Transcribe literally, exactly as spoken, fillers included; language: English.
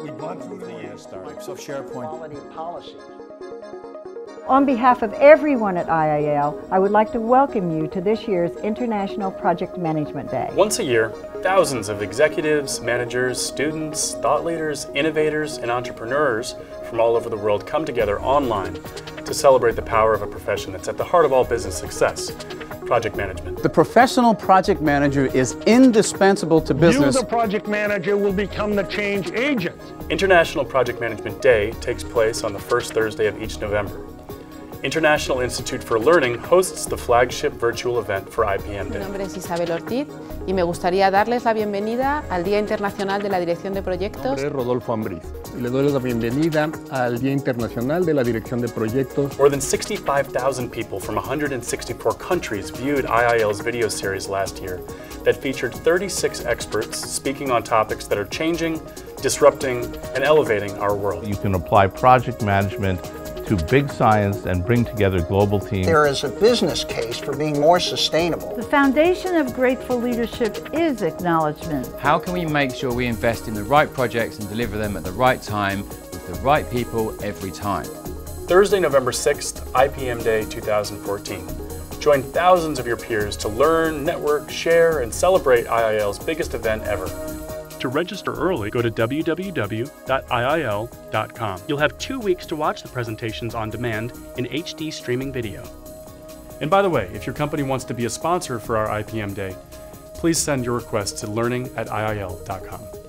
We've gone through the Microsoft SharePoint. Quality policy. On behalf of everyone at I I L, I would like to welcome you to this year's International Project Management Day. Once a year, thousands of executives, managers, students, thought leaders, innovators, and entrepreneurs from all over the world come together online to celebrate the power of a profession that's at the heart of all business success, project management. The professional project manager is indispensable to business. You, the project manager, will become the change agent. International Project Management Day takes place on the first Thursday of each November. International Institute for Learning hosts the flagship virtual event for I P M Day. Mi nombre es Isabel Ortiz y me gustaría darles la bienvenida al Día Internacional de la Dirección de Proyectos. Mi nombre es Rodolfo Ambriz y le doy la bienvenida al Día Internacional de la Dirección de Proyectos. More than sixty-five thousand people from one hundred sixty-four countries viewed I I L's video series last year that featured thirty-six experts speaking on topics that are changing, disrupting, and elevating our world. You can apply project management to big science and bring together global teams. There is a business case for being more sustainable. The foundation of grateful leadership is acknowledgement. How can we make sure we invest in the right projects and deliver them at the right time with the right people every time? Thursday, November sixth, I P M Day two thousand fourteen. Join thousands of your peers to learn, network, share, and celebrate I I L's biggest event ever. To register early, go to w w w dot i i l dot com. You'll have two weeks to watch the presentations on demand in H D streaming video. And by the way, if your company wants to be a sponsor for our I P M Day, please send your request to learning at i i l dot com.